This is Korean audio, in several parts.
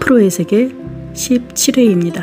프로의 세계 17회입니다.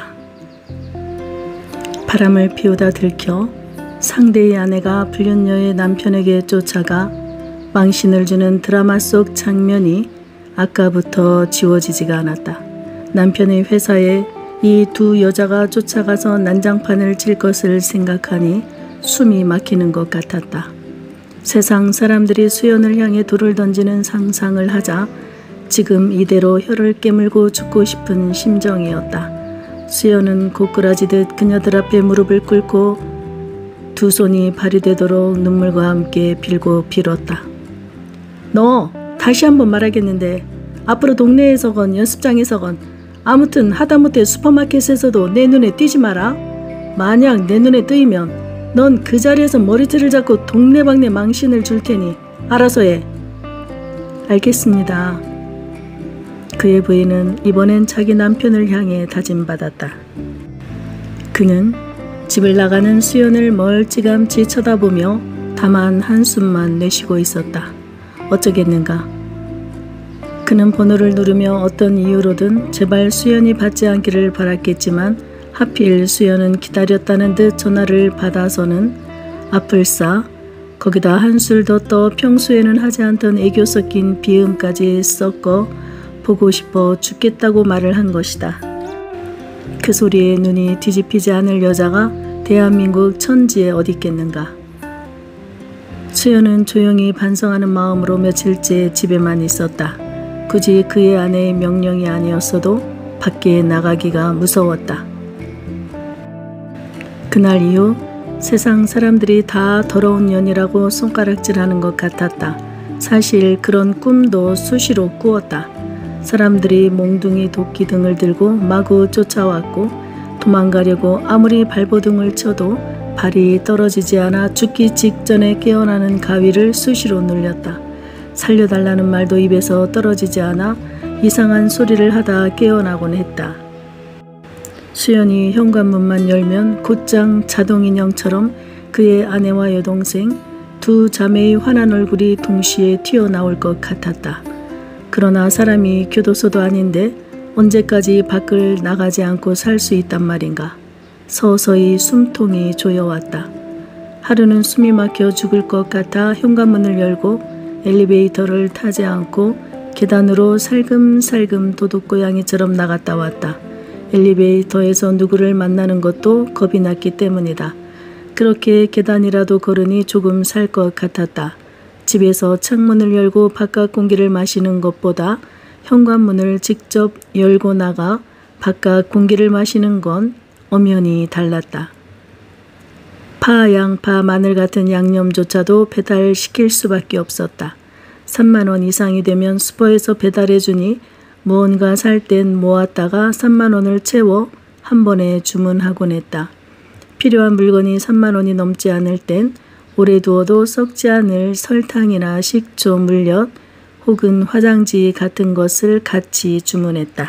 바람을 피우다 들켜 상대의 아내가 불륜녀의 남편에게 쫓아가 망신을 주는 드라마 속 장면이 아까부터 지워지지가 않았다. 남편의 회사에 이 두 여자가 쫓아가서 난장판을 칠 것을 생각하니 숨이 막히는 것 같았다. 세상 사람들이 수연을 향해 돌을 던지는 상상을 하자 지금 이대로 혀를 깨물고 죽고 싶은 심정이었다. 수연은 고꾸라지듯 그녀들 앞에 무릎을 꿇고 두 손이 발휘되도록 눈물과 함께 빌고 빌었다. 너 다시 한번 말하겠는데 앞으로 동네에서건 연습장에서건 아무튼 하다못해 슈퍼마켓에서도 내 눈에 띄지 마라. 만약 내 눈에 뜨이면 넌 그 자리에서 머리채를 잡고 동네방네 망신을 줄 테니 알아서 해. 알겠습니다. 그의 부인은 이번엔 자기 남편을 향해 다짐받았다. 그는 집을 나가는 수연을 멀찌감치 쳐다보며 다만 한숨만 내쉬고 있었다. 어쩌겠는가. 그는 번호를 누르며 어떤 이유로든 제발 수연이 받지 않기를 바랐겠지만 하필 수연은 기다렸다는 듯 전화를 받아서는 아플싸 거기다 한술 더 떠 평소에는 하지 않던 애교 섞인 비음까지 섞어 보고 싶어 죽겠다고 말을 한 것이다. 그 소리에 눈이 뒤집히지 않을 여자가 대한민국 천지에 어디 있겠는가. 수연은 조용히 반성하는 마음으로 며칠째 집에만 있었다. 굳이 그의 아내의 명령이 아니었어도 밖에 나가기가 무서웠다. 그날 이후 세상 사람들이 다 더러운 년이라고 손가락질하는 것 같았다. 사실 그런 꿈도 수시로 꾸었다. 사람들이 몽둥이 도끼 등을 들고 마구 쫓아왔고 도망가려고 아무리 발버둥을 쳐도 발이 떨어지지 않아 죽기 직전에 깨어나는 가위를 수시로 눌렸다. 살려달라는 말도 입에서 떨어지지 않아 이상한 소리를 하다 깨어나곤 했다. 수연이 현관문만 열면 곧장 자동인형처럼 그의 아내와 여동생, 두 자매의 환한 얼굴이 동시에 튀어나올 것 같았다. 그러나 사람이 교도소도 아닌데 언제까지 밖을 나가지 않고 살 수 있단 말인가. 서서히 숨통이 조여왔다. 하루는 숨이 막혀 죽을 것 같아 현관문을 열고 엘리베이터를 타지 않고 계단으로 살금살금 도둑고양이처럼 나갔다 왔다. 엘리베이터에서 누구를 만나는 것도 겁이 났기 때문이다. 그렇게 계단이라도 걸으니 조금 살 것 같았다. 집에서 창문을 열고 바깥 공기를 마시는 것보다 현관문을 직접 열고 나가 바깥 공기를 마시는 건 엄연히 달랐다. 파, 양파, 마늘 같은 양념조차도 배달시킬 수밖에 없었다. 3만 원 이상이 되면 슈퍼에서 배달해주니 무언가 살 땐 모았다가 3만 원을 채워 한 번에 주문하곤 했다. 필요한 물건이 3만 원이 넘지 않을 땐 오래 두어도 썩지 않을 설탕이나 식초, 물엿 혹은 화장지 같은 것을 같이 주문했다.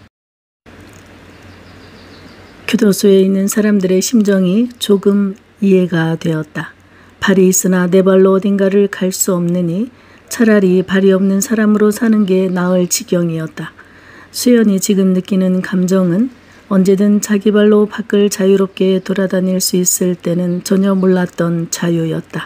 교도소에 있는 사람들의 심정이 조금 이해가 되었다. 발이 있으나 내 발로 어딘가를 갈 수 없느니 차라리 발이 없는 사람으로 사는 게 나을 지경이었다. 수연이 지금 느끼는 감정은 언제든 자기 발로 밖을 자유롭게 돌아다닐 수 있을 때는 전혀 몰랐던 자유였다.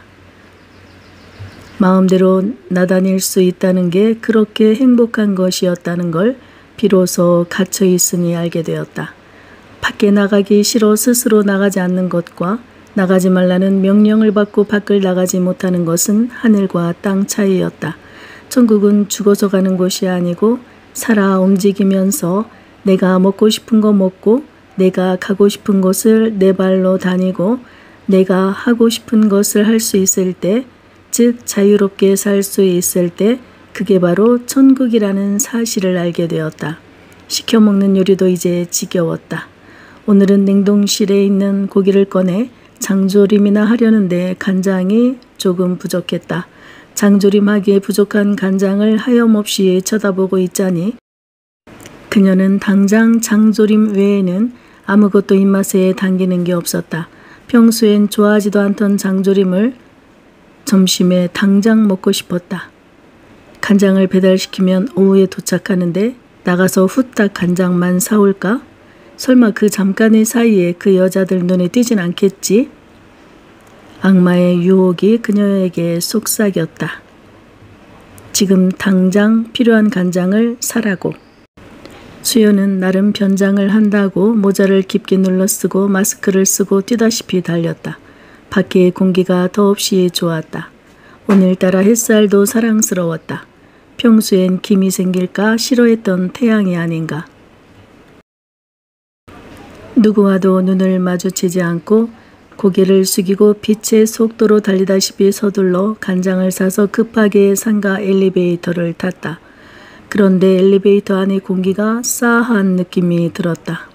마음대로 나다닐 수 있다는 게 그렇게 행복한 것이었다는 걸 비로소 갇혀 있으니 알게 되었다. 밖에 나가기 싫어 스스로 나가지 않는 것과 나가지 말라는 명령을 받고 밖을 나가지 못하는 것은 하늘과 땅 차이였다. 천국은 죽어서 가는 곳이 아니고 살아 움직이면서 내가 먹고 싶은 거 먹고 내가 가고 싶은 곳을 내 발로 다니고 내가 하고 싶은 것을 할 수 있을 때, 즉 자유롭게 살 수 있을 때 그게 바로 천국이라는 사실을 알게 되었다. 시켜먹는 요리도 이제 지겨웠다. 오늘은 냉동실에 있는 고기를 꺼내 장조림이나 하려는데 간장이 조금 부족했다. 장조림하기에 부족한 간장을 하염없이 쳐다보고 있자니 그녀는 당장 장조림 외에는 아무것도 입맛에 당기는 게 없었다. 평소엔 좋아하지도 않던 장조림을 점심에 당장 먹고 싶었다. 간장을 배달시키면 오후에 도착하는데 나가서 후딱 간장만 사올까? 설마 그 잠깐의 사이에 그 여자들 눈에 띄진 않겠지? 악마의 유혹이 그녀에게 속삭였다. 지금 당장 필요한 간장을 사라고. 수연은 나름 변장을 한다고 모자를 깊게 눌러쓰고 마스크를 쓰고 뛰다시피 달렸다. 밖의 공기가 더없이 좋았다. 오늘따라 햇살도 사랑스러웠다. 평소엔 김이 생길까 싫어했던 태양이 아닌가. 누구와도 눈을 마주치지 않고 고개를 숙이고 빛의 속도로 달리다시피 서둘러 간장을 사서 급하게 상가 엘리베이터를 탔다. 그런데 엘리베이터 안의 공기가 싸한 느낌이 들었다.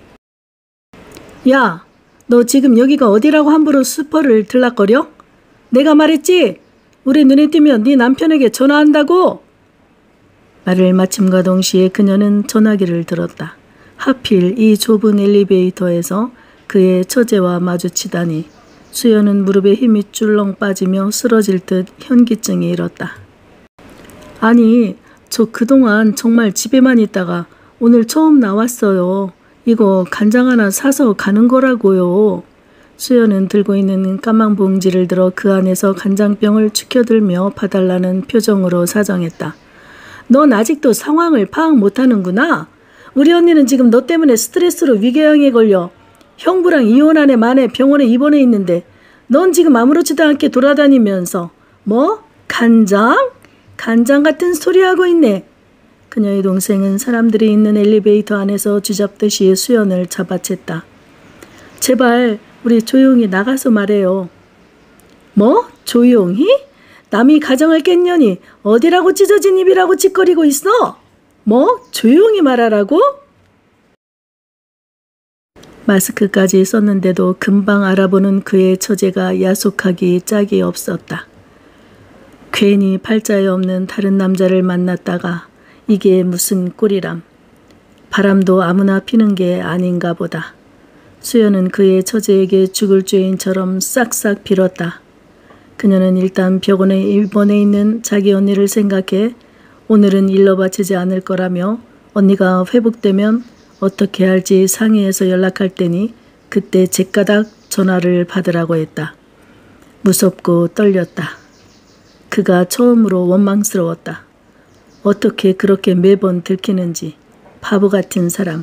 야, 너 지금 여기가 어디라고 함부로 슈퍼를 들락거려? 내가 말했지? 우리 눈에 띄면 네 남편에게 전화한다고! 말을 마침과 동시에 그녀는 전화기를 들었다. 하필 이 좁은 엘리베이터에서 그의 처제와 마주치다니. 수연은 무릎에 힘이 줄렁 빠지며 쓰러질 듯 현기증이 일었다. 아니, 저 그동안 정말 집에만 있다가 오늘 처음 나왔어요. 이거 간장 하나 사서 가는 거라고요. 수연은 들고 있는 까만 봉지를 들어 그 안에서 간장병을 축혀들며 봐달라는 표정으로 사정했다. 넌 아직도 상황을 파악 못하는구나. 우리 언니는 지금 너 때문에 스트레스로 위궤양에 걸려 형부랑 이혼한 애 만에 병원에 입원해 있는데 넌 지금 아무렇지도 않게 돌아다니면서 뭐? 간장? 간장 같은 소리 하고 있네. 그녀의 동생은 사람들이 있는 엘리베이터 안에서 쥐잡듯이 수연을 잡아챘다. 제발 우리 조용히 나가서 말해요. 뭐? 조용히? 남이 가정을 깼냐니 어디라고 찢어진 입이라고 짓거리고 있어? 뭐? 조용히 말하라고? 마스크까지 썼는데도 금방 알아보는 그의 처제가 야속하기 짝이 없었다. 괜히 팔자에 없는 다른 남자를 만났다가 이게 무슨 꼴이람. 바람도 아무나 피는 게 아닌가 보다. 수연은 그의 처제에게 죽을 죄인처럼 싹싹 빌었다. 그녀는 일단 병원에 입원해 있는 자기 언니를 생각해 오늘은 일러 바치지 않을 거라며 언니가 회복되면 어떻게 할지 상의해서 연락할 테니 그때 제까닥 전화를 받으라고 했다. 무섭고 떨렸다. 그가 처음으로 원망스러웠다. 어떻게 그렇게 매번 들키는지. 바보 같은 사람.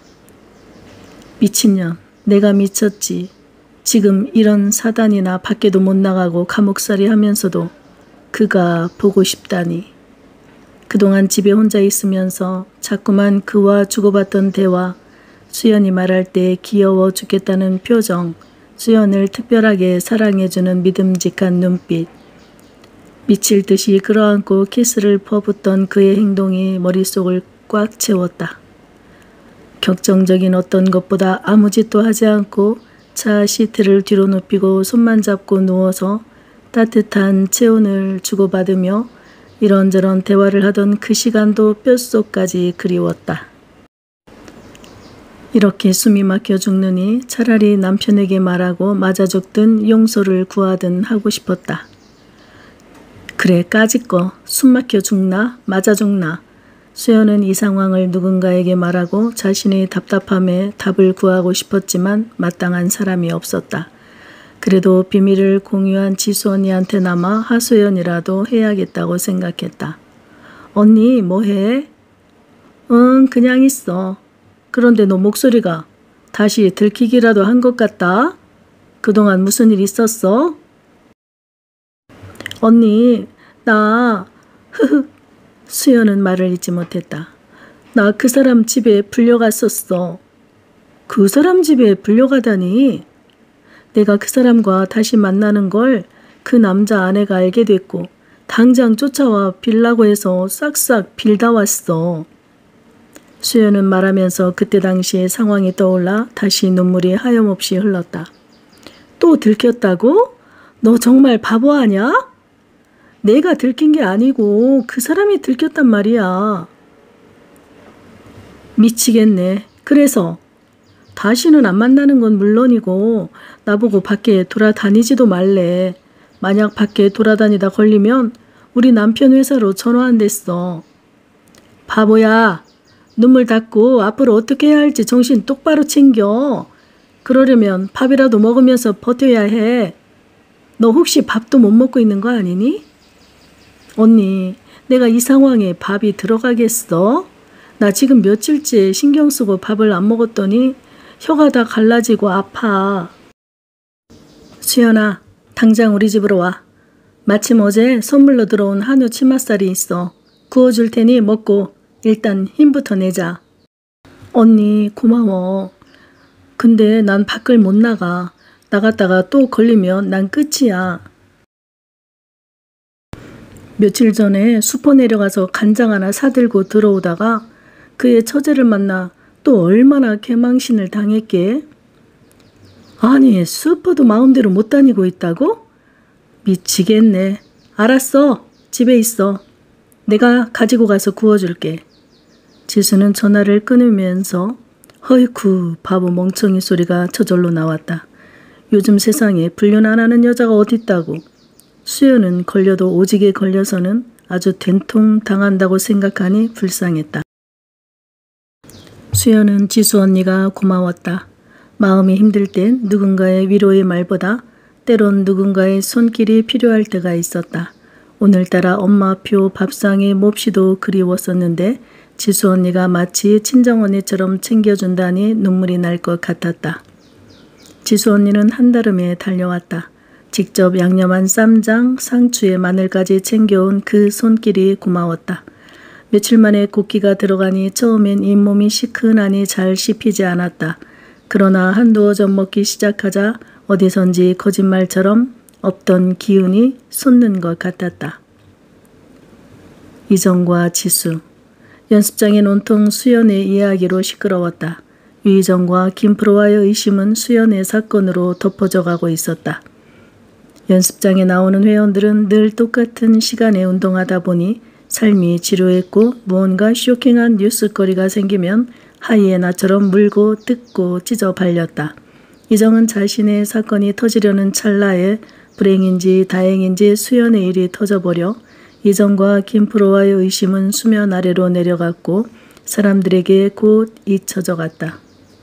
미친년, 내가 미쳤지. 지금 이런 사단이나 밖에도 못 나가고 감옥살이 하면서도 그가 보고 싶다니. 그동안 집에 혼자 있으면서 자꾸만 그와 주고받던 대화, 수연이 말할 때 귀여워 죽겠다는 표정, 수연을 특별하게 사랑해주는 믿음직한 눈빛, 미칠 듯이 끌어안고 키스를 퍼붓던 그의 행동이 머릿속을 꽉 채웠다. 격정적인 어떤 것보다 아무 짓도 하지 않고 차 시트를 뒤로 눕히고 손만 잡고 누워서 따뜻한 체온을 주고받으며 이런저런 대화를 하던 그 시간도 뼛속까지 그리웠다. 이렇게 숨이 막혀 죽느니 차라리 남편에게 말하고 맞아 죽든 용서를 구하든 하고 싶었다. 그래, 까짓거 숨 막혀 죽나 맞아 죽나. 수연은 이 상황을 누군가에게 말하고 자신의 답답함에 답을 구하고 싶었지만 마땅한 사람이 없었다. 그래도 비밀을 공유한 지수 언니한테나마 하소연이라도 해야겠다고 생각했다. 언니 뭐해? 응, 그냥 있어. 그런데 너 목소리가 다시 들키기라도 한 것 같다. 그동안 무슨 일 있었어? 언니, 나 수연은 말을 잇지 못했다. 나 그 사람 집에 불려갔었어. 그 사람 집에 불려가다니. 내가 그 사람과 다시 만나는 걸 그 남자 아내가 알게 됐고 당장 쫓아와 빌라고 해서 싹싹 빌다 왔어. 수연은 말하면서 그때 당시의 상황이 떠올라 다시 눈물이 하염없이 흘렀다. 또 들켰다고? 너 정말 바보 아냐? 내가 들킨 게 아니고 그 사람이 들켰단 말이야. 미치겠네. 그래서 다시는 안 만나는 건 물론이고 나보고 밖에 돌아다니지도 말래. 만약 밖에 돌아다니다 걸리면 우리 남편 회사로 전화 안 됐어. 바보야. 눈물 닦고 앞으로 어떻게 해야 할지 정신 똑바로 챙겨. 그러려면 밥이라도 먹으면서 버텨야 해. 너 혹시 밥도 못 먹고 있는 거 아니니? 언니, 내가 이 상황에 밥이 들어가겠어? 나 지금 며칠째 신경 쓰고 밥을 안 먹었더니 혀가 다 갈라지고 아파. 수연아, 당장 우리 집으로 와. 마침 어제 선물로 들어온 한우 치맛살이 있어. 구워줄 테니 먹고 일단 힘부터 내자. 언니, 고마워. 근데 난 밖을 못 나가. 나갔다가 또 걸리면 난 끝이야. 며칠 전에 슈퍼 내려가서 간장 하나 사들고 들어오다가 그의 처제를 만나 또 얼마나 개망신을 당했게. 아니, 슈퍼도 마음대로 못 다니고 있다고? 미치겠네. 알았어. 집에 있어. 내가 가지고 가서 구워줄게. 지수는 전화를 끊으면서 허이쿠 바보 멍청이 소리가 저절로 나왔다. 요즘 세상에 불륜 안 하는 여자가 어딨다고. 수연은 걸려도 오지게 걸려서는 아주 된통 당한다고 생각하니 불쌍했다. 수연은 지수 언니가 고마웠다. 마음이 힘들 땐 누군가의 위로의 말보다 때론 누군가의 손길이 필요할 때가 있었다. 오늘따라 엄마표 밥상의 몹시도 그리웠었는데 지수 언니가 마치 친정언니처럼 챙겨준다니 눈물이 날 것 같았다. 지수 언니는 한달음에 달려왔다. 직접 양념한 쌈장, 상추에 마늘까지 챙겨온 그 손길이 고마웠다. 며칠 만에 곡기가 들어가니 처음엔 잇몸이 시큰하니 잘 씹히지 않았다. 그러나 한두어 점 먹기 시작하자 어디선지 거짓말처럼 없던 기운이 솟는 것 같았다. 이정과 지수. 연습장엔 온통 수연의 이야기로 시끄러웠다. 유희정과 김프로와의 의심은 수연의 사건으로 덮어져 가고 있었다. 연습장에 나오는 회원들은 늘 똑같은 시간에 운동하다 보니 삶이 지루했고 무언가 쇼킹한 뉴스거리가 생기면 하이에나처럼 물고 뜯고 찢어 발렸다. 이정은 자신의 사건이 터지려는 찰나에 불행인지 다행인지 수연의 일이 터져버려 이정과 김프로와의 의심은 수면 아래로 내려갔고 사람들에게 곧 잊혀져 갔다.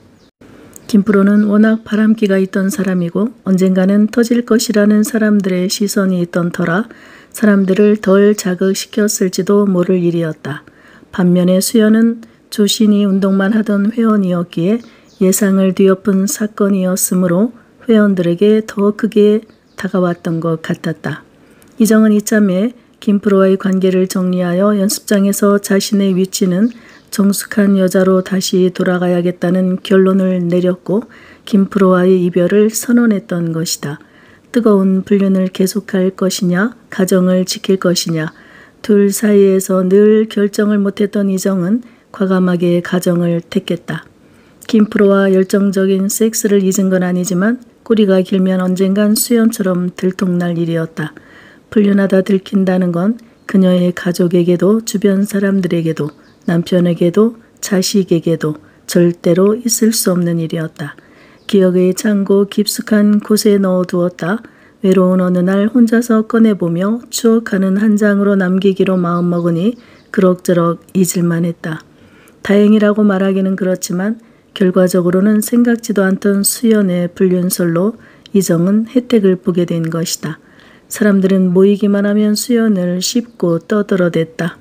김프로는 워낙 바람기가 있던 사람이고 언젠가는 터질 것이라는 사람들의 시선이 있던 터라 사람들을 덜 자극시켰을지도 모를 일이었다. 반면에 수연은 조신히 운동만 하던 회원이었기에 예상을 뒤엎은 사건이었으므로 회원들에게 더 크게 다가왔던 것 같았다. 이정은 이참에 김프로와의 관계를 정리하여 연습장에서 자신의 위치는 정숙한 여자로 다시 돌아가야겠다는 결론을 내렸고 김프로와의 이별을 선언했던 것이다. 뜨거운 불륜을 계속할 것이냐, 가정을 지킬 것이냐, 둘 사이에서 늘 결정을 못했던 이정은 과감하게 가정을 택했다. 김프로와 열정적인 섹스를 잊은 건 아니지만 꼬리가 길면 언젠간 수연처럼 들통날 일이었다. 불륜하다 들킨다는 건 그녀의 가족에게도 주변 사람들에게도 남편에게도 자식에게도 절대로 있을 수 없는 일이었다. 기억의 창고 깊숙한 곳에 넣어두었다. 외로운 어느 날 혼자서 꺼내보며 추억하는 한 장으로 남기기로 마음먹으니 그럭저럭 잊을만 했다. 다행이라고 말하기는 그렇지만 결과적으로는 생각지도 않던 수연의 불륜설로 이정은 혜택을 보게 된 것이다. 사람들은 모이기만 하면 수연을 씹고 떠들어댔다.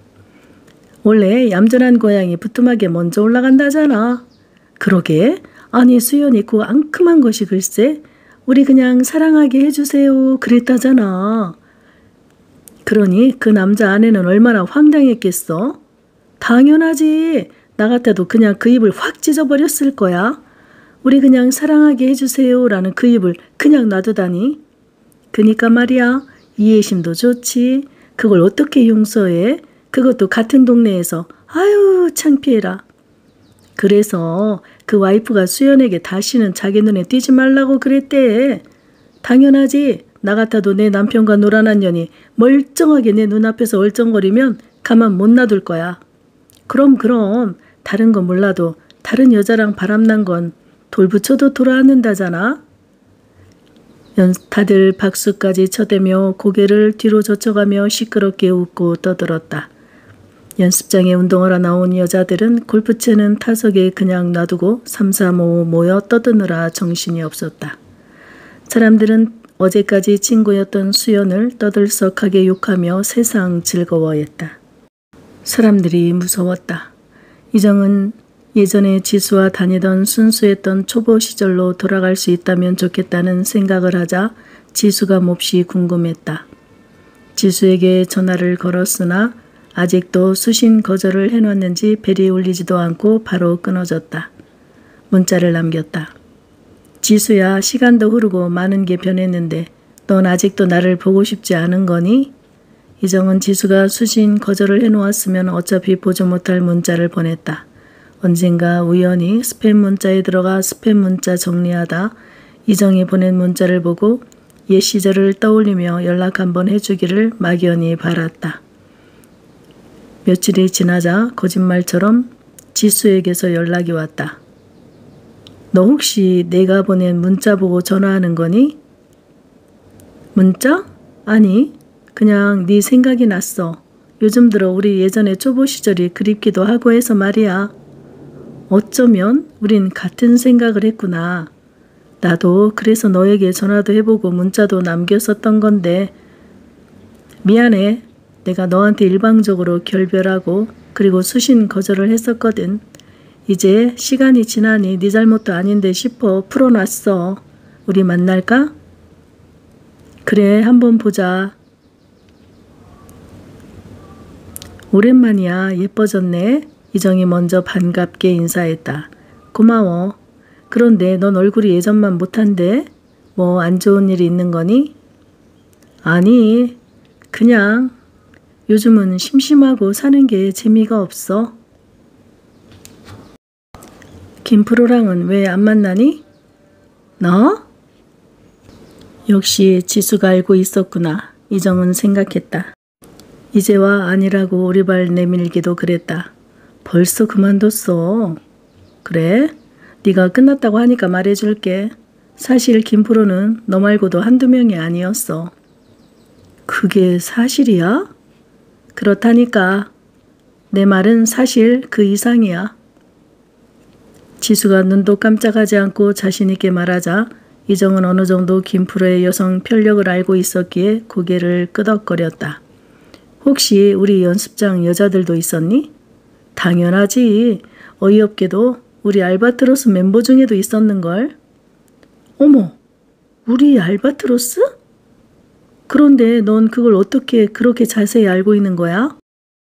원래 얌전한 고양이 부뚜막에 먼저 올라간다잖아. 그러게? 아니 수연이 그 앙큼한 것이 글쎄 우리 그냥 사랑하게 해주세요 그랬다잖아. 그러니 그 남자 아내는 얼마나 황당했겠어? 당연하지. 나 같아도 그냥 그 입을 확 찢어버렸을 거야. 우리 그냥 사랑하게 해주세요 라는 그 입을 그냥 놔두다니. 그니까 말이야. 이해심도 좋지. 그걸 어떻게 용서해? 그것도 같은 동네에서. 아유 창피해라. 그래서 그 와이프가 수연에게 다시는 자기 눈에 띄지 말라고 그랬대. 당연하지. 나 같아도 내 남편과 노란한 년이 멀쩡하게 내 눈앞에서 얼쩡거리면 가만 못 놔둘 거야. 그럼 다른 건 몰라도 다른 여자랑 바람난 건 돌부처도 돌아앉는다잖아. 다들 박수까지 쳐대며 고개를 뒤로 젖혀가며 시끄럽게 웃고 떠들었다. 연습장에 운동하러 나온 여자들은 골프채는 타석에 그냥 놔두고 삼삼오오 모여 떠드느라 정신이 없었다. 사람들은 어제까지 친구였던 수연을 떠들썩하게 욕하며 세상 즐거워했다. 사람들이 무서웠다. 이정은 예전에 지수와 다니던 순수했던 초보 시절로 돌아갈 수 있다면 좋겠다는 생각을 하자 지수가 몹시 궁금했다. 지수에게 전화를 걸었으나 아직도 수신 거절을 해놨는지 벨이 울리지도 않고 바로 끊어졌다. 문자를 남겼다. 지수야, 시간도 흐르고 많은 게 변했는데 넌 아직도 나를 보고 싶지 않은 거니? 이정은 지수가 수신 거절을 해놓았으면 어차피 보지 못할 문자를 보냈다. 언젠가 우연히 스팸 문자에 들어가 스팸 문자 정리하다 이정이 보낸 문자를 보고 옛 시절을 떠올리며 연락 한번 해주기를 막연히 바랐다. 며칠이 지나자 거짓말처럼 지수에게서 연락이 왔다. 너 혹시 내가 보낸 문자 보고 전화하는 거니? 문자? 아니, 그냥 네 생각이 났어. 요즘 들어 우리 예전에 초보 시절이 그립기도 하고 해서 말이야. 어쩌면 우린 같은 생각을 했구나. 나도 그래서 너에게 전화도 해보고 문자도 남겼었던 건데 미안해. 내가 너한테 일방적으로 결별하고 그리고 수신 거절을 했었거든. 이제 시간이 지나니 네 잘못도 아닌데 싶어 풀어놨어. 우리 만날까? 그래, 한번 보자. 오랜만이야. 예뻐졌네. 이정이 먼저 반갑게 인사했다. 고마워. 그런데 넌 얼굴이 예전만 못한데? 뭐 안 좋은 일이 있는 거니? 아니, 그냥 요즘은 심심하고 사는 게 재미가 없어. 김프로랑은 왜 안 만나니? 너? 역시 지수가 알고 있었구나. 이정은 생각했다. 이제와 아니라고 오리발 내밀기도 그랬다. 벌써 그만뒀어. 그래? 네가 끝났다고 하니까 말해줄게. 사실 김프로는 너 말고도 한두 명이 아니었어. 그게 사실이야? 그렇다니까. 내 말은 사실 그 이상이야. 지수가 눈도 깜짝하지 않고 자신있게 말하자 이정은 어느 정도 김프로의 여성 편력을 알고 있었기에 고개를 끄덕거렸다. 혹시 우리 연습장 여자들도 있었니? 당연하지. 어이없게도 우리 알바트로스 멤버 중에도 있었는걸. 어머, 우리 알바트로스? 그런데 넌 그걸 어떻게 그렇게 자세히 알고 있는 거야?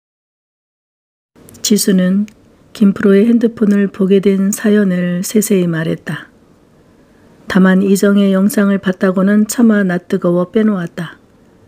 지수는 김프로의 핸드폰을 보게 된 사연을 세세히 말했다. 다만 이정의 영상을 봤다고는 차마 낯뜨거워 빼놓았다.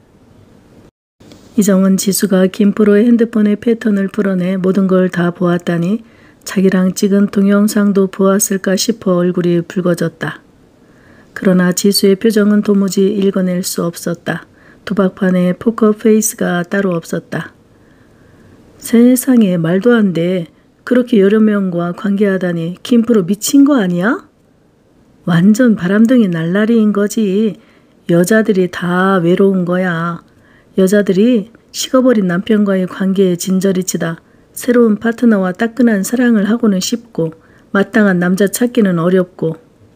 이정은 지수가 김프로의 핸드폰의 패턴을 풀어내 모든 걸 다 보았다니 자기랑 찍은 동영상도 보았을까 싶어 얼굴이 붉어졌다. 그러나 지수의 표정은 도무지 읽어낼 수 없었다. 도박판에 포커 페이스가 따로 없었다. 세상에 말도 안 돼. 그렇게 여러 명과 관계하다니 김프로 미친 거 아니야? 완전 바람둥이 날라리인 거지. 여자들이 다 외로운 거야. 여자들이 식어버린 남편과의 관계에 진저리 치다 새로운 파트너와 따끈한 사랑을 하고는 싶고 마땅한 남자 찾기는 어렵고.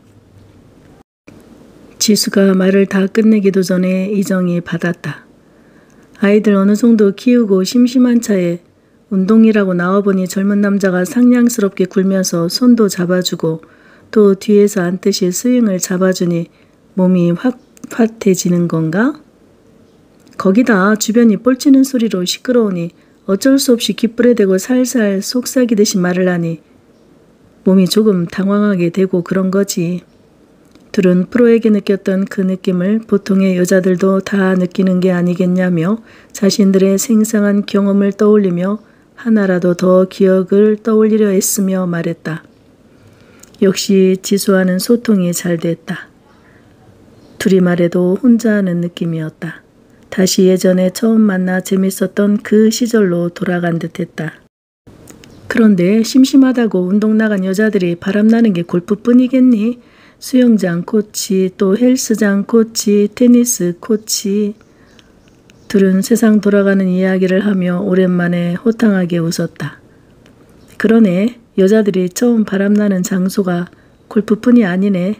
지수가 말을 다 끝내기도 전에 이정이 받았다. 아이들 어느 정도 키우고 심심한 차에 운동이라고 나와보니 젊은 남자가 상냥스럽게 굴면서 손도 잡아주고 또 뒤에서 앉듯이 스윙을 잡아주니 몸이 확-홧해지는 건가? 거기다 주변이 뻘치는 소리로 시끄러우니 어쩔 수 없이 귓불에 대고 살살 속삭이듯이 말을 하니 몸이 조금 당황하게 되고 그런 거지. 둘은 프로에게 느꼈던 그 느낌을 보통의 여자들도 다 느끼는 게 아니겠냐며 자신들의 생생한 경험을 떠올리며 하나라도 더 기억을 떠올리려 했으며 말했다. 역시 지수와는 소통이 잘 됐다. 둘이 말해도 혼자 하는 느낌이었다. 다시 예전에 처음 만나 재밌었던 그 시절로 돌아간 듯했다. 그런데 심심하다고 운동 나간 여자들이 바람나는 게 골프뿐이겠니? 수영장 코치, 또 헬스장 코치, 테니스 코치. 둘은 세상 돌아가는 이야기를 하며 오랜만에 호탕하게 웃었다. 그러네. 여자들이 처음 바람나는 장소가 골프뿐이 아니네.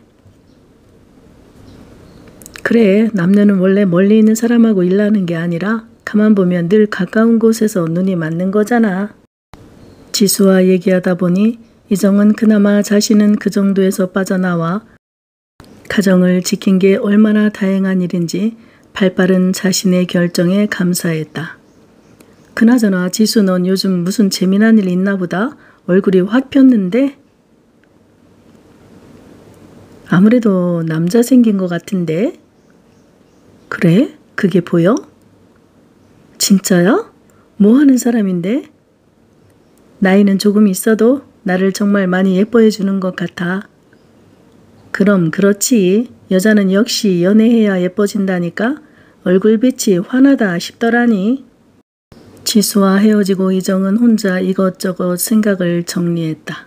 그래, 남녀는 원래 멀리 있는 사람하고 일하는 게 아니라 가만 보면 늘 가까운 곳에서 눈이 맞는 거잖아. 지수와 얘기하다 보니 이정은 그나마 자신은 그 정도에서 빠져나와 가정을 지킨 게 얼마나 다행한 일인지 발빠른 자신의 결정에 감사했다. 그나저나 지수 넌 요즘 무슨 재미난 일 있나 보다. 얼굴이 확 폈는데? 아무래도 남자 생긴 것 같은데? 그래? 그게 보여? 진짜야? 뭐 하는 사람인데? 나이는 조금 있어도 나를 정말 많이 예뻐해 주는 것 같아. 그럼 그렇지. 여자는 역시 연애해야 예뻐진다니까. 얼굴빛이 환하다 싶더라니. 지수와 헤어지고 이정은 혼자 이것저것 생각을 정리했다.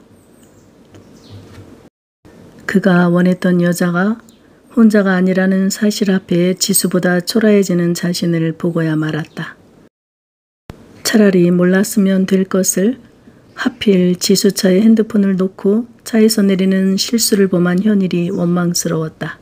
그가 원했던 여자가 혼자가 아니라는 사실 앞에 지수보다 초라해지는 자신을 보고야 말았다. 차라리 몰랐으면 될 것을 하필 지수차에 핸드폰을 놓고 차에서 내리는 실수를 범한 현일이 원망스러웠다.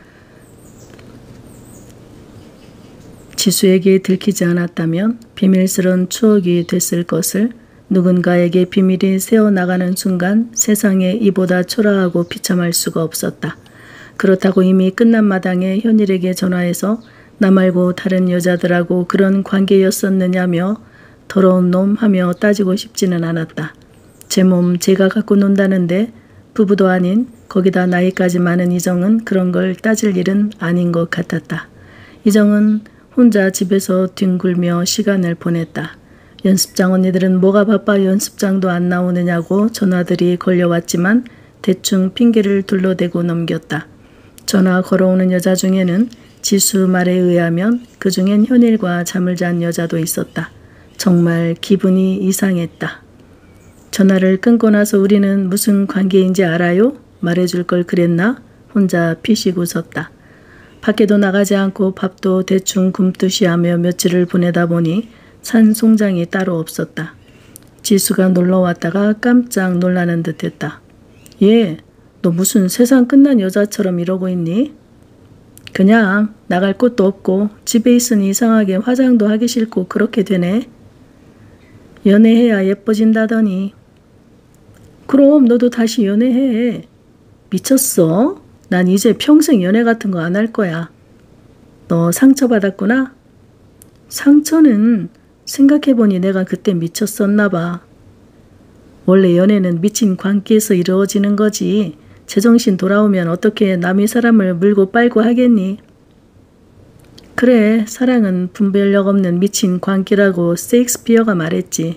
지수에게 들키지 않았다면 비밀스러운 추억이 됐을 것을 누군가에게 비밀이 새어나가는 순간 세상에 이보다 초라하고 비참할 수가 없었다. 그렇다고 이미 끝난 마당에 현일에게 전화해서 나 말고 다른 여자들하고 그런 관계였었느냐며 더러운 놈 하며 따지고 싶지는 않았다. 제 몸 제가 갖고 논다는데 부부도 아닌 거기다 나이까지 많은 이정은 그런 걸 따질 일은 아닌 것 같았다. 이정은 혼자 집에서 뒹굴며 시간을 보냈다. 연습장 언니들은 뭐가 바빠 연습장도 안 나오느냐고 전화들이 걸려왔지만 대충 핑계를 둘러대고 넘겼다. 전화 걸어오는 여자 중에는 지수 말에 의하면 그 중엔 현일과 잠을 잔 여자도 있었다. 정말 기분이 이상했다. 전화를 끊고 나서 우리는 무슨 관계인지 알아요? 말해줄 걸 그랬나? 혼자 피식 웃었다. 밖에도 나가지 않고 밥도 대충 굶듯이 하며 며칠을 보내다 보니 산송장이 따로 없었다. 지수가 놀러 왔다가 깜짝 놀라는 듯 했다. 얘, 너 무슨 세상 끝난 여자처럼 이러고 있니? 그냥 나갈 곳도 없고 집에 있으니 이상하게 화장도 하기 싫고 그렇게 되네. 연애해야 예뻐진다더니. 그럼 너도 다시 연애해. 미쳤어? 난 이제 평생 연애 같은 거 안 할 거야. 너 상처받았구나? 상처는 생각해보니 내가 그때 미쳤었나 봐. 원래 연애는 미친 관계에서 이루어지는 거지. 제정신 돌아오면 어떻게 남의 사람을 물고 빨고 하겠니? 그래, 사랑은 분별력 없는 미친 관계라고 셰익스피어가 말했지.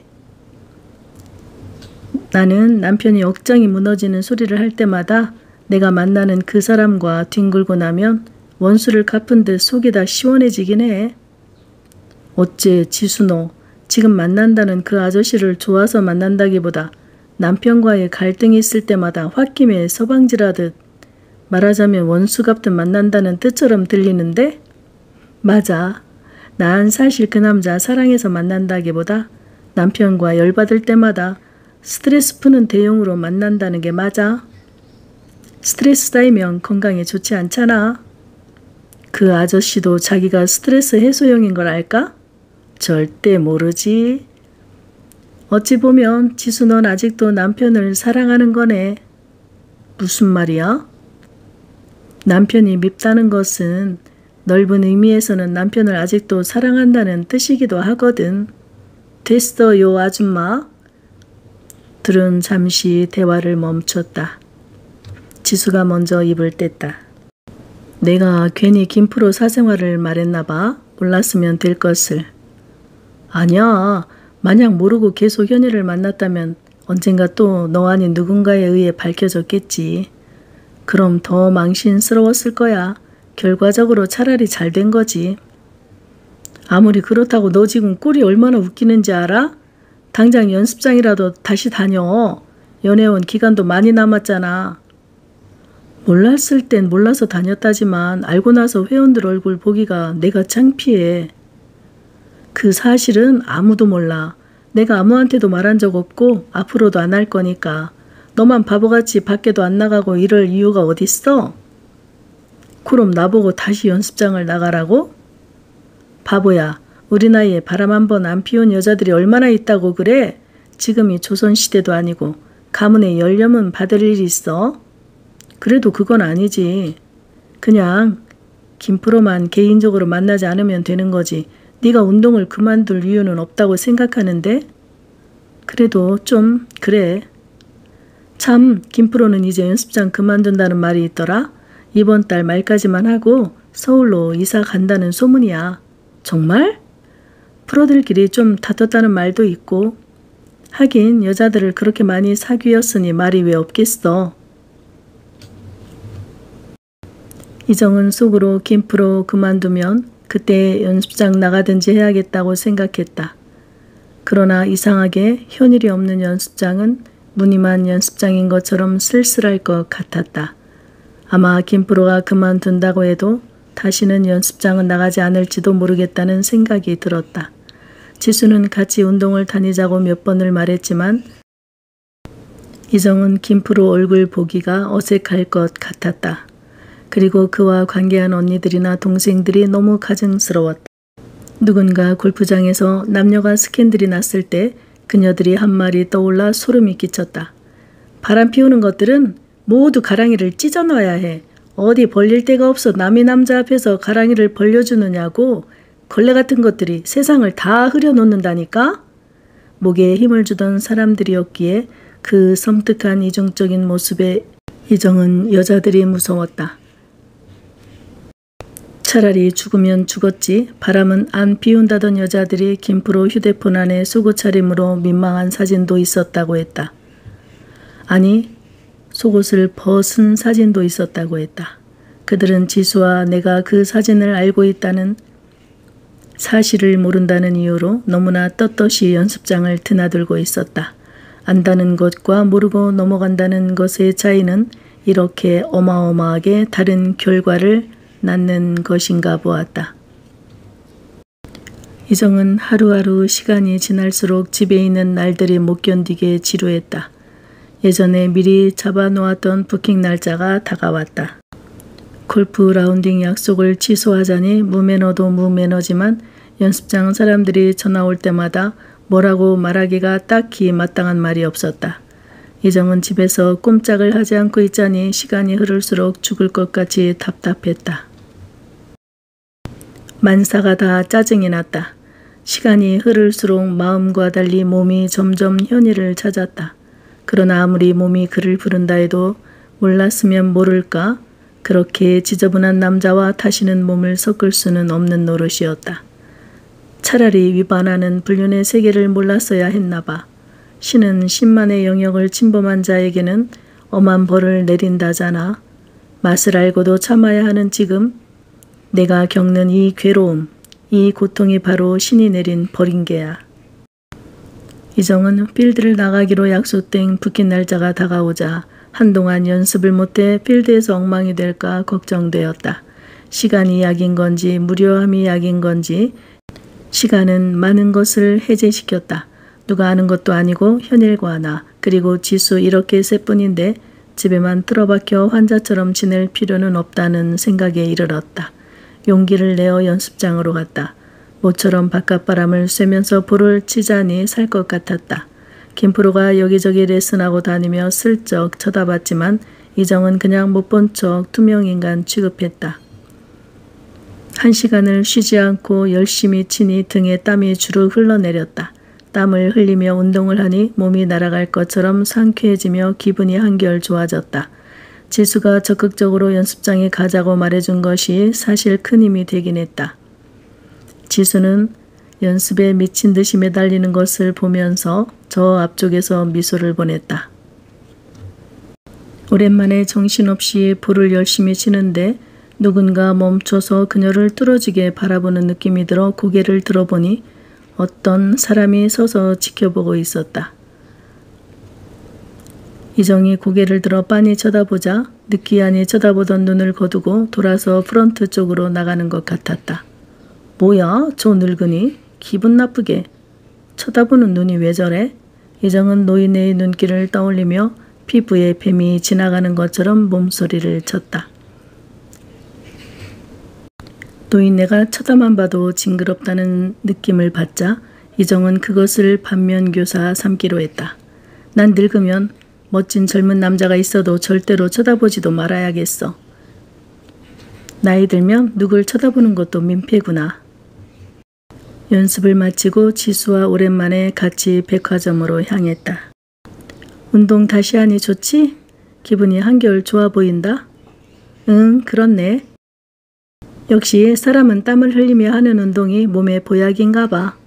나는 남편이 억장이 무너지는 소리를 할 때마다 내가 만나는 그 사람과 뒹굴고 나면 원수를 갚은 듯 속이 다 시원해지긴 해. 어째 지수 너 지금 만난다는 그 아저씨를 좋아서 만난다기보다 남편과의 갈등이 있을 때마다 홧김에 서방질하듯 말하자면 원수 갚듯 만난다는 뜻처럼 들리는데? 맞아. 난 사실 그 남자 사랑해서 만난다기보다 남편과 열받을 때마다 스트레스 푸는 대용으로 만난다는 게 맞아. 스트레스 쌓이면 건강에 좋지 않잖아. 그 아저씨도 자기가 스트레스 해소용인 걸 알까? 절대 모르지. 어찌 보면 지수 넌 아직도 남편을 사랑하는 거네. 무슨 말이야? 남편이 밉다는 것은 넓은 의미에서는 남편을 아직도 사랑한다는 뜻이기도 하거든. 됐어요, 아줌마. 둘은 잠시 대화를 멈췄다. 지수가 먼저 입을 뗐다. 내가 괜히 김프로 사생활을 말했나 봐. 몰랐으면 될 것을. 아니야. 만약 모르고 계속 현일을 만났다면 언젠가 또 너 아닌 누군가에 의해 밝혀졌겠지. 그럼 더 망신스러웠을 거야. 결과적으로 차라리 잘 된 거지. 아무리 그렇다고 너 지금 꼴이 얼마나 웃기는지 알아? 당장 연습장이라도 다시 다녀. 연애원 기간도 많이 남았잖아. 몰랐을 땐 몰라서 다녔다지만 알고 나서 회원들 얼굴 보기가 내가 창피해. 그 사실은 아무도 몰라. 내가 아무한테도 말한 적 없고 앞으로도 안 할 거니까. 너만 바보같이 밖에도 안 나가고 이럴 이유가 어딨어? 그럼 나보고 다시 연습장을 나가라고? 바보야. 우리 나이에 바람 한 번 안 피운 여자들이 얼마나 있다고 그래? 지금이 조선시대도 아니고 가문의 연렴은 받을 일이 있어? 그래도 그건 아니지. 그냥 김프로만 개인적으로 만나지 않으면 되는 거지. 네가 운동을 그만둘 이유는 없다고 생각하는데? 그래도 좀 그래. 참, 김프로는 이제 연습장 그만둔다는 말이 있더라. 이번 달 말까지만 하고 서울로 이사 간다는 소문이야. 정말? 프로들끼리 좀 다퉜다는 말도 있고. 하긴 여자들을 그렇게 많이 사귀었으니 말이 왜 없겠어. 이정은 속으로 김프로 그만두면 그때 연습장 나가든지 해야겠다고 생각했다. 그러나 이상하게 현일이 없는 연습장은 무늬만 연습장인 것처럼 쓸쓸할 것 같았다. 아마 김프로가 그만둔다고 해도 다시는 연습장은 나가지 않을지도 모르겠다는 생각이 들었다. 지수는 같이 운동을 다니자고 몇 번을 말했지만 이정은 김프로 얼굴 보기가 어색할 것 같았다. 그리고 그와 관계한 언니들이나 동생들이 너무 가증스러웠다. 누군가 골프장에서 남녀가 스캔들이 났을 때 그녀들이 한 말이 떠올라 소름이 끼쳤다. 바람 피우는 것들은 모두 가랑이를 찢어놔야 해. 어디 벌릴 데가 없어 남의 남자 앞에서 가랑이를 벌려주느냐고. 걸레 같은 것들이 세상을 다 흐려놓는다니까? 목에 힘을 주던 사람들이었기에 그 섬뜩한 이중적인 모습에 이정은 여자들이 무서웠다. 차라리 죽으면 죽었지. 바람은 안 피운다던 여자들이 김프로 휴대폰 안에 속옷 차림으로 민망한 사진도 있었다고 했다. 아니, 속옷을 벗은 사진도 있었다고 했다. 그들은 지수와 내가 그 사진을 알고 있다는 사실을 모른다는 이유로 너무나 떳떳이 연습장을 드나들고 있었다. 안다는 것과 모르고 넘어간다는 것의 차이는 이렇게 어마어마하게 다른 결과를 낳는 것인가 보았다. 이정은 하루하루 시간이 지날수록 집에 있는 날들이 못 견디게 지루했다. 예전에 미리 잡아놓았던 부킹 날짜가 다가왔다. 골프 라운딩 약속을 취소하자니 무매너도 무매너지만 연습장 사람들이 전화 올 때마다 뭐라고 말하기가 딱히 마땅한 말이 없었다. 이정은 집에서 꼼짝을 하지 않고 있자니 시간이 흐를수록 죽을 것 같이 답답했다. 만사가 다 짜증이 났다. 시간이 흐를수록 마음과 달리 몸이 점점 현이를 찾았다. 그러나 아무리 몸이 그를 부른다 해도 몰랐으면 모를까 그렇게 지저분한 남자와 다시는 몸을 섞을 수는 없는 노릇이었다. 차라리 위반하는 불륜의 세계를 몰랐어야 했나봐. 신은 10만의 영역을 침범한 자에게는 엄한 벌을 내린다잖아. 맛을 알고도 참아야 하는 지금 내가 겪는 이 괴로움, 이 고통이 바로 신이 내린 벌인 게야. 이정은 필드를 나가기로 약속된 부킹 날짜가 다가오자 한동안 연습을 못해 필드에서 엉망이 될까 걱정되었다. 시간이 약인 건지 무료함이 약인 건지 시간은 많은 것을 해제시켰다. 누가 아는 것도 아니고 현일과 나 그리고 지수 이렇게 셋뿐인데 집에만 틀어박혀 환자처럼 지낼 필요는 없다는 생각에 이르렀다. 용기를 내어 연습장으로 갔다. 모처럼 바깥바람을 쐬면서 볼을 치자니 살 것 같았다. 김프로가 여기저기 레슨하고 다니며 슬쩍 쳐다봤지만 이정은 그냥 못 본 척 투명인간 취급했다. 1시간을 쉬지 않고 열심히 치니 등에 땀이 주르 흘러내렸다. 땀을 흘리며 운동을 하니 몸이 날아갈 것처럼 상쾌해지며 기분이 한결 좋아졌다. 지수가 적극적으로 연습장에 가자고 말해준 것이 사실 큰 힘이 되긴 했다. 지수는 연습에 미친 듯이 매달리는 것을 보면서 저 앞쪽에서 미소를 보냈다. 오랜만에 정신없이 볼을 열심히 치는데 누군가 멈춰서 그녀를 뚫어지게 바라보는 느낌이 들어 고개를 들어보니 어떤 사람이 서서 지켜보고 있었다. 이정이 고개를 들어 빤히 쳐다보자 느끼하니 쳐다보던 눈을 거두고 돌아서 프런트 쪽으로 나가는 것 같았다. 뭐야 저 늙은이? 기분 나쁘게 쳐다보는 눈이 왜 저래? 이정은 노인의 눈길을 떠올리며 피부에 뱀이 지나가는 것처럼 몸소리를 쳤다. 노인네가 쳐다만 봐도 징그럽다는 느낌을 받자 이정은 그것을 반면교사 삼기로 했다. 난 늙으면 멋진 젊은 남자가 있어도 절대로 쳐다보지도 말아야겠어. 나이 들면 누굴 쳐다보는 것도 민폐구나. 연습을 마치고 지수와 오랜만에 같이 백화점으로 향했다. 운동 다시 하니 좋지? 기분이 한결 좋아 보인다. 응, 그렇네. 역시 사람은 땀을 흘리며 하는 운동이 몸에 보약인가 봐.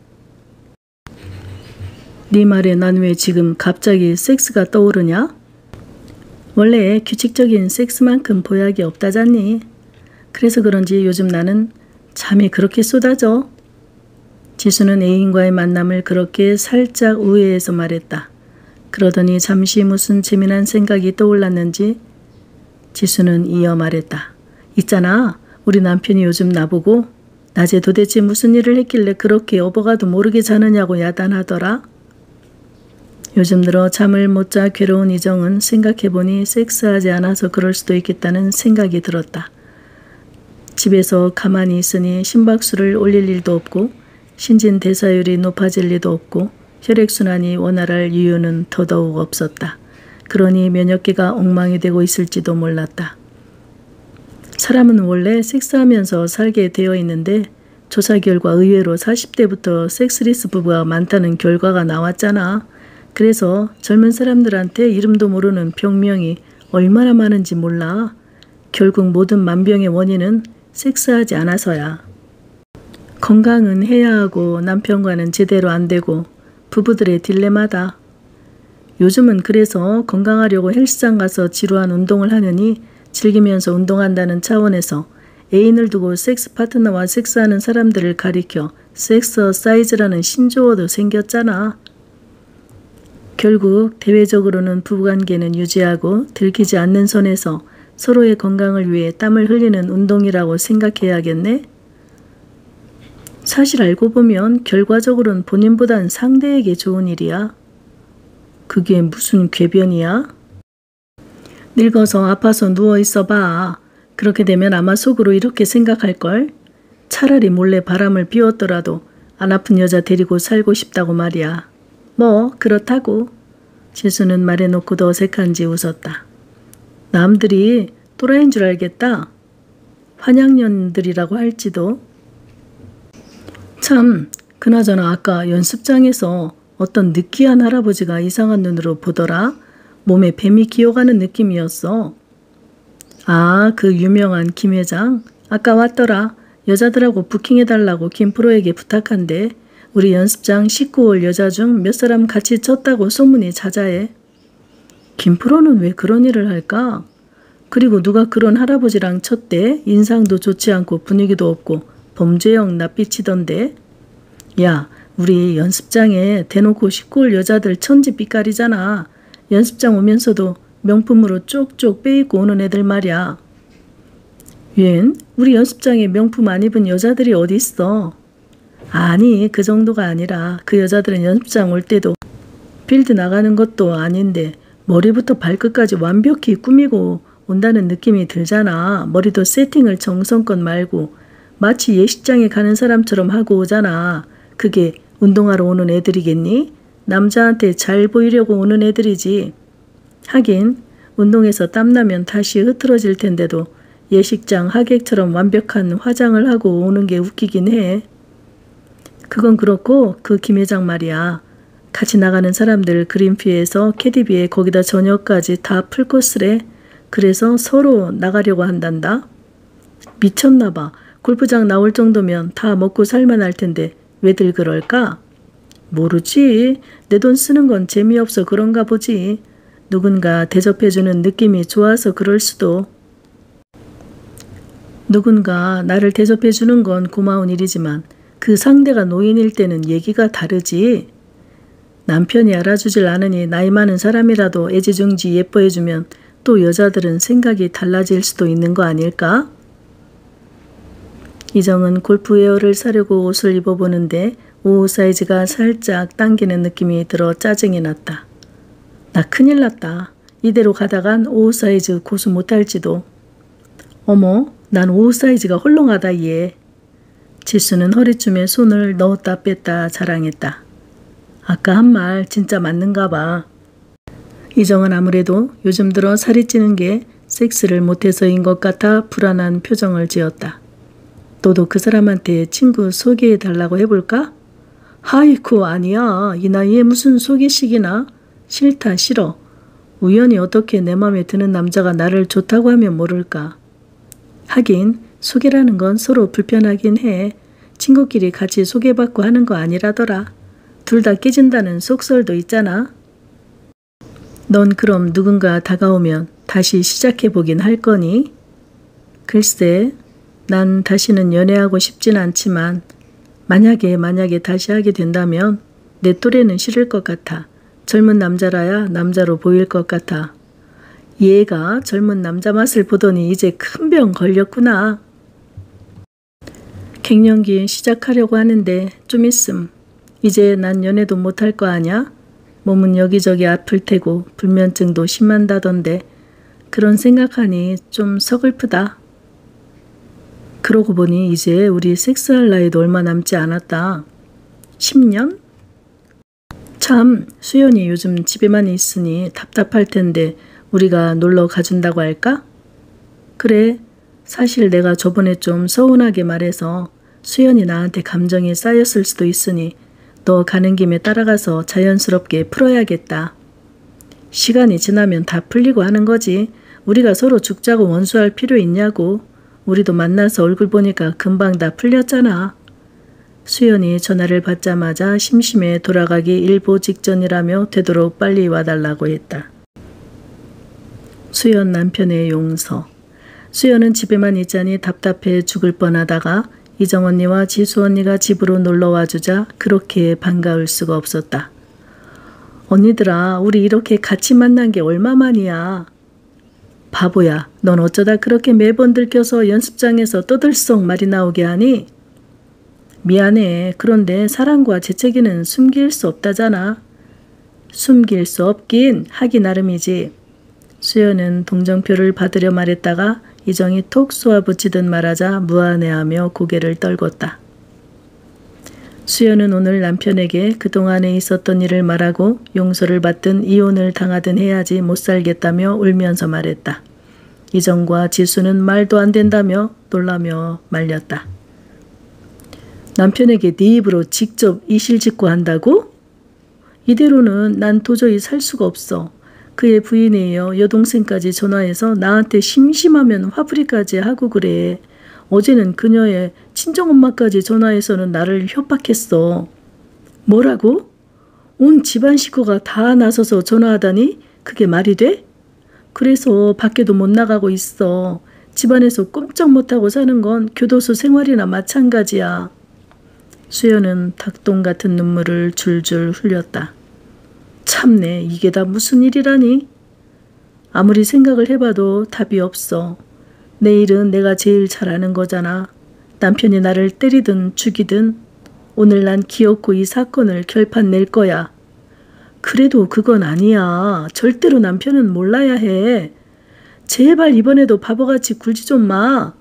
네 말에 난 왜 지금 갑자기 섹스가 떠오르냐? 원래 규칙적인 섹스만큼 보약이 없다잖니. 그래서 그런지 요즘 나는 잠이 그렇게 쏟아져. 지수는 애인과의 만남을 그렇게 살짝 우회해서 말했다. 그러더니 잠시 무슨 재미난 생각이 떠올랐는지 지수는 이어 말했다. 있잖아, 우리 남편이 요즘 나보고 낮에 도대체 무슨 일을 했길래 그렇게 어버가도 모르게 자느냐고 야단하더라. 요즘 들어 잠을 못 자 괴로운 이정은 생각해보니 섹스하지 않아서 그럴 수도 있겠다는 생각이 들었다. 집에서 가만히 있으니 심박수를 올릴 일도 없고 신진대사율이 높아질 리도 없고 혈액순환이 원활할 이유는 더더욱 없었다. 그러니 면역계가 엉망이 되고 있을지도 몰랐다. 사람은 원래 섹스하면서 살게 되어 있는데 조사 결과 의외로 40대부터 섹스리스 부부가 많다는 결과가 나왔잖아. 그래서 젊은 사람들한테 이름도 모르는 병명이 얼마나 많은지 몰라. 결국 모든 만병의 원인은 섹스하지 않아서야. 건강은 해야 하고 남편과는 제대로 안 되고 부부들의 딜레마다. 요즘은 그래서 건강하려고 헬스장 가서 지루한 운동을 하느니 즐기면서 운동한다는 차원에서 애인을 두고 섹스 파트너와 섹스하는 사람들을 가리켜 섹스어사이즈라는 신조어도 생겼잖아. 결국 대외적으로는 부부관계는 유지하고 들키지 않는 선에서 서로의 건강을 위해 땀을 흘리는 운동이라고 생각해야겠네. 사실 알고 보면 결과적으로는 본인보단 상대에게 좋은 일이야. 그게 무슨 궤변이야? 늙어서 아파서 누워있어 봐. 그렇게 되면 아마 속으로 이렇게 생각할걸. 차라리 몰래 바람을 피웠더라도 안 아픈 여자 데리고 살고 싶다고 말이야. 뭐 그렇다고. 지수는 말해놓고도 어색한지 웃었다. 남들이 또라이인 줄 알겠다. 환양년들이라고 할지도. 참, 그나저나 아까 연습장에서 어떤 느끼한 할아버지가 이상한 눈으로 보더라. 몸에 뱀이 기어가는 느낌이었어. 아, 그 유명한 김 회장? 아까 왔더라. 여자들하고 부킹해달라고 김프로에게 부탁한대. 우리 연습장 19홀 여자 중 몇 사람 같이 쳤다고 소문이 자자해. 김프로는 왜 그런 일을 할까? 그리고 누가 그런 할아버지랑 쳤대? 인상도 좋지 않고 분위기도 없고 범죄형 낯비치던데. 야, 우리 연습장에 대놓고 19홀 여자들 천지빛깔이잖아. 연습장 오면서도 명품으로 쪽쪽 빼입고 오는 애들 말이야. 웬? 우리 연습장에 명품 안 입은 여자들이 어디 있어? 아니, 그 정도가 아니라 그 여자들은 연습장 올 때도 필드 나가는 것도 아닌데 머리부터 발끝까지 완벽히 꾸미고 온다는 느낌이 들잖아. 머리도 세팅을 정성껏 말고 마치 예식장에 가는 사람처럼 하고 오잖아. 그게 운동하러 오는 애들이겠니? 남자한테 잘 보이려고 오는 애들이지. 하긴 운동해서 땀나면 다시 흐트러질 텐데도 예식장 하객처럼 완벽한 화장을 하고 오는 게 웃기긴 해. 그건 그렇고 그 김 회장 말이야. 같이 나가는 사람들 그린피에서 캐디비에 거기다 저녁까지 다 풀코스래. 그래서 서로 나가려고 한단다. 미쳤나 봐. 골프장 나올 정도면 다 먹고 살만할 텐데 왜들 그럴까? 모르지. 내 돈 쓰는 건 재미없어 그런가 보지. 누군가 대접해주는 느낌이 좋아서 그럴 수도. 누군가 나를 대접해주는 건 고마운 일이지만 그 상대가 노인일 때는 얘기가 다르지. 남편이 알아주질 않으니 나이 많은 사람이라도 애지중지 예뻐해주면 또 여자들은 생각이 달라질 수도 있는 거 아닐까? 이정은 골프웨어를 사려고 옷을 입어보는데 옷 사이즈가 살짝 당기는 느낌이 들어 짜증이 났다. 나 큰일 났다. 이대로 가다간 옷 사이즈 고수 못할지도. 어머, 난 옷 사이즈가 헐렁하다 얘. 지수는 허리춤에 손을 넣었다 뺐다 자랑했다. 아까 한 말 진짜 맞는가 봐. 이정은 아무래도 요즘 들어 살이 찌는 게 섹스를 못해서인 것 같아 불안한 표정을 지었다. 너도 그 사람한테 친구 소개해달라고 해볼까? 하이쿠 아니야. 이 나이에 무슨 소개식이나. 싫다 싫어. 우연히 어떻게 내 맘에 드는 남자가 나를 좋다고 하면 모를까. 하긴 소개라는 건 서로 불편하긴 해. 친구끼리 같이 소개받고 하는 거 아니라더라. 둘 다 깨진다는 속설도 있잖아. 넌 그럼 누군가 다가오면 다시 시작해보긴 할 거니? 글쎄, 난 다시는 연애하고 싶진 않지만 만약에 다시 하게 된다면 내 또래는 싫을 것 같아. 젊은 남자라야 남자로 보일 것 같아. 얘가 젊은 남자 맛을 보더니 이제 큰 병 걸렸구나. 갱년기 시작하려고 하는데 좀 있음. 이제 난 연애도 못할 거 아냐? 몸은 여기저기 아플 테고 불면증도 심한다던데 그런 생각하니 좀 서글프다. 그러고 보니 이제 우리 섹스할 나이도 얼마 남지 않았다. 10년? 참, 수연이 요즘 집에만 있으니 답답할 텐데 우리가 놀러 가준다고 할까? 그래, 사실 내가 저번에 좀 서운하게 말해서 수연이 나한테 감정이 쌓였을 수도 있으니 너 가는 김에 따라가서 자연스럽게 풀어야겠다. 시간이 지나면 다 풀리고 하는 거지. 우리가 서로 죽자고 원수할 필요 있냐고. 우리도 만나서 얼굴 보니까 금방 다 풀렸잖아. 수연이 전화를 받자마자 심심해 돌아가기 일보 직전이라며 되도록 빨리 와달라고 했다. 수연 남편의 용서. 수연은 집에만 있자니 답답해 죽을 뻔하다가 이정 언니와 지수 언니가 집으로 놀러와 주자 그렇게 반가울 수가 없었다. 언니들아, 우리 이렇게 같이 만난 게 얼마만이야. 바보야, 넌 어쩌다 그렇게 매번 들켜서 연습장에서 떠들썩 말이 나오게 하니? 미안해. 그런데 사랑과 재채기는 숨길 수 없다잖아. 숨길 수 없긴 하기 나름이지. 수연은 동정표를 받으려 말했다가 이정이 톡 쏘아붙이듯 말하자 무안해하며 고개를 떨궜다. 수연은 오늘 남편에게 그동안에 있었던 일을 말하고 용서를 받든 이혼을 당하든 해야지 못 살겠다며 울면서 말했다. 이정과 지수는 말도 안 된다며 놀라며 말렸다. 남편에게 네 입으로 직접 이실직고 한다고? 이대로는 난 도저히 살 수가 없어. 그의 부인에 이어 여동생까지 전화해서 나한테 심심하면 화풀이까지 하고 그래. 어제는 그녀의 친정엄마까지 전화해서는 나를 협박했어. 뭐라고? 온 집안 식구가 다 나서서 전화하다니? 그게 말이 돼? 그래서 밖에도 못 나가고 있어. 집안에서 꼼짝 못하고 사는 건 교도소 생활이나 마찬가지야. 수연은 닭똥 같은 눈물을 줄줄 흘렸다. 참내, 이게 다 무슨 일이라니? 아무리 생각을 해봐도 답이 없어. 내 일은 내가 제일 잘 아는 거잖아. 남편이 나를 때리든 죽이든 오늘 난 기어코 이 사건을 결판 낼 거야. 그래도 그건 아니야. 절대로 남편은 몰라야 해. 제발 이번에도 바보같이 굴지 좀 마.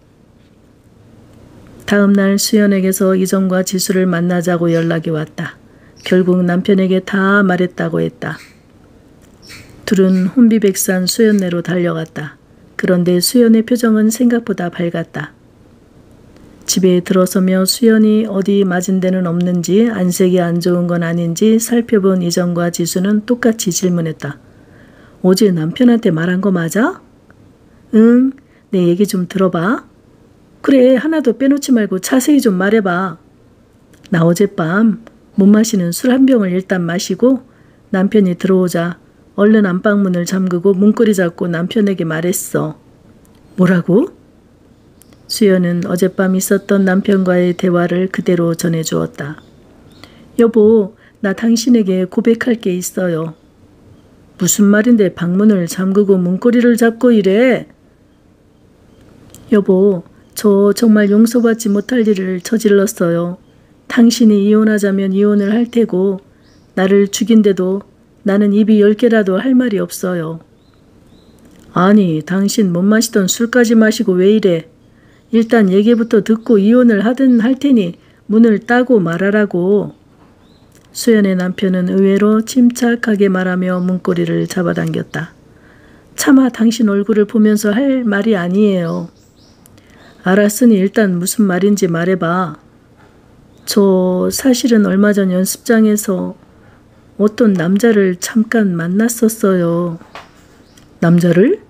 다음 날 수연에게서 이정과 지수를 만나자고 연락이 왔다. 결국 남편에게 다 말했다고 했다. 둘은 혼비백산 수연네로 달려갔다. 그런데 수연의 표정은 생각보다 밝았다. 집에 들어서며 수연이 어디 맞은 데는 없는지 안색이 안 좋은 건 아닌지 살펴본 이정과 지수는 똑같이 질문했다. 어제 남편한테 말한 거 맞아? 응, 내 얘기 좀 들어봐. 그래, 하나도 빼놓지 말고 자세히 좀 말해봐. 나 어젯밤 못 마시는 술 한 병을 일단 마시고 남편이 들어오자 얼른 안방문을 잠그고 문고리 잡고 남편에게 말했어. 뭐라고? 수연은 어젯밤 있었던 남편과의 대화를 그대로 전해주었다. 여보, 나 당신에게 고백할 게 있어요. 무슨 말인데 방문을 잠그고 문고리를 잡고 이래? 여보, 저 정말 용서받지 못할 일을 저질렀어요. 당신이 이혼하자면 이혼을 할 테고 나를 죽인데도 나는 입이 10개라도 할 말이 없어요. 아니, 당신 못 마시던 술까지 마시고 왜 이래? 일단 얘기부터 듣고 이혼을 하든 할 테니 문을 따고 말하라고. 수연의 남편은 의외로 침착하게 말하며 문고리를 잡아당겼다. 차마 당신 얼굴을 보면서 할 말이 아니에요. 알았으니 일단 무슨 말인지 말해봐. 저 사실은 얼마 전 연습장에서 어떤 남자를 잠깐 만났었어요. 남자를?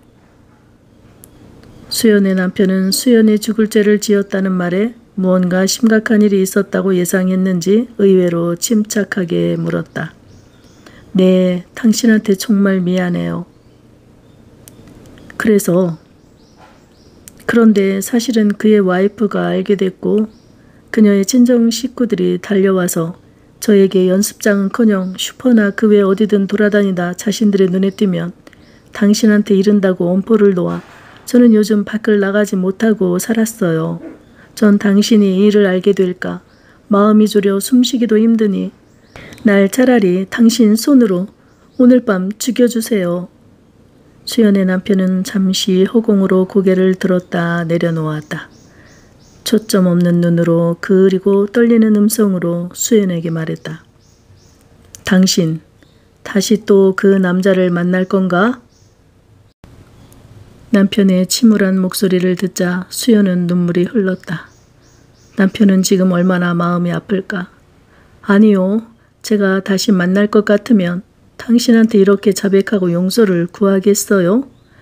수연의 남편은 수연이 죽을 죄를 지었다는 말에 무언가 심각한 일이 있었다고 예상했는지 의외로 침착하게 물었다. 네, 당신한테 정말 미안해요. 그런데 사실은 그의 와이프가 알게 됐고 그녀의 친정 식구들이 달려와서 저에게 연습장은커녕 슈퍼나 그 외 어디든 돌아다니다 자신들의 눈에 띄면 당신한테 이른다고 엄포를 놓아 저는 요즘 밖을 나가지 못하고 살았어요. 전 당신이 이 일을 알게 될까 마음이 졸여 숨쉬기도 힘드니 날 차라리 당신 손으로 오늘 밤 죽여주세요. 수연의 남편은 잠시 허공으로 고개를 들었다 내려놓았다. 초점 없는 눈으로 그리고 떨리는 음성으로 수연에게 말했다. 당신 다시 또 그 남자를 만날 건가? 남편의 침울한 목소리를 듣자 수연은 눈물이 흘렀다. 남편은 지금 얼마나 마음이 아플까? 아니요. 제가 다시 만날 것 같으면 당신한테 이렇게 자백하고 용서를 구하겠어요?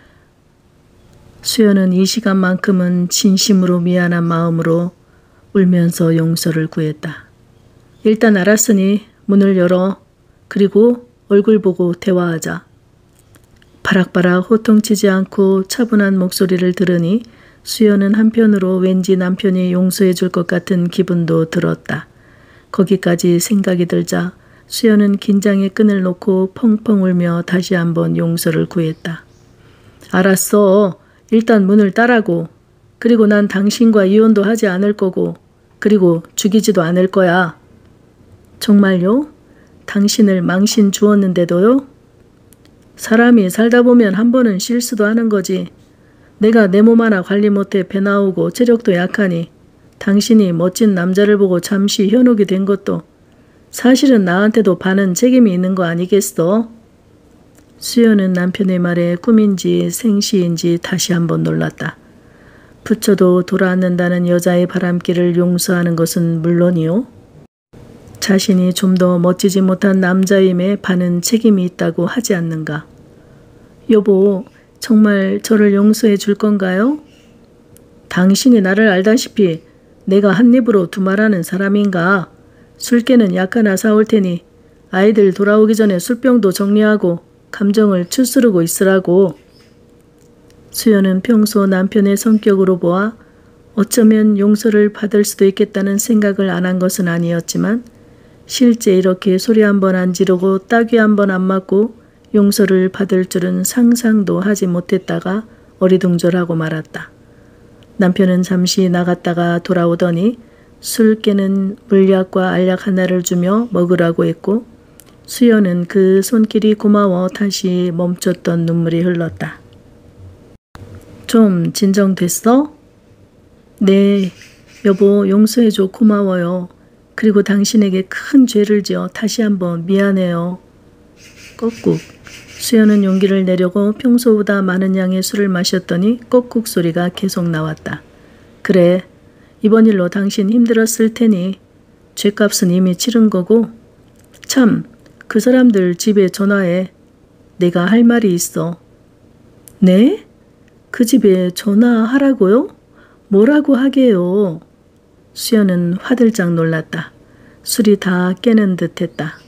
수연은 이 시간만큼은 진심으로 미안한 마음으로 울면서 용서를 구했다. 일단 알았으니 문을 열어. 그리고 얼굴 보고 대화하자. 바락바락 호통치지 않고 차분한 목소리를 들으니 수연은 한편으로 왠지 남편이 용서해 줄 것 같은 기분도 들었다. 거기까지 생각이 들자 수연은 긴장의 끈을 놓고 펑펑 울며 다시 한번 용서를 구했다. 알았어. 일단 문을 따라고. 그리고 난 당신과 이혼도 하지 않을 거고 그리고 죽이지도 않을 거야. 정말요? 당신을 망신 주었는데도요? 사람이 살다 보면 한 번은 실수도 하는 거지. 내가 내 몸 하나 관리 못해 배 나오고 체력도 약하니 당신이 멋진 남자를 보고 잠시 현혹이 된 것도 사실은 나한테도 반은 책임이 있는 거 아니겠어? 수연은 남편의 말에 꿈인지 생시인지 다시 한번 놀랐다. 부처도 돌아앉는다는 여자의 바람길을 용서하는 것은 물론이요. 자신이 좀 더 멋지지 못한 남자임에 반은 책임이 있다고 하지 않는가. 여보, 정말 저를 용서해 줄 건가요? 당신이 나를 알다시피 내가 한 입으로 두말하는 사람인가. 술깨는 약 하나 사올 테니 아이들 돌아오기 전에 술병도 정리하고 감정을 추스르고 있으라고. 수연은 평소 남편의 성격으로 보아 어쩌면 용서를 받을 수도 있겠다는 생각을 안 한 것은 아니었지만 실제 이렇게 소리 한 번 안 지르고 따귀 한 번 안 맞고 용서를 받을 줄은 상상도 하지 못했다가 어리둥절하고 말았다. 남편은 잠시 나갔다가 돌아오더니 술 깨는 물약과 알약 하나를 주며 먹으라고 했고 수연은 그 손길이 고마워 다시 멈췄던 눈물이 흘렀다. 좀 진정됐어? 네, 여보 용서해줘 고마워요. 그리고 당신에게 큰 죄를 지어 다시 한번 미안해요. 꺽국. 수연은 용기를 내려고 평소보다 많은 양의 술을 마셨더니 꺽국 소리가 계속 나왔다. 그래, 이번 일로 당신 힘들었을 테니 죗값은 이미 치른 거고 참, 그 사람들 집에 전화해. 내가 할 말이 있어. 네? 그 집에 전화하라고요? 뭐라고 하게요? 수연은 화들짝 놀랐다. 술이 다 깨는 듯 했다.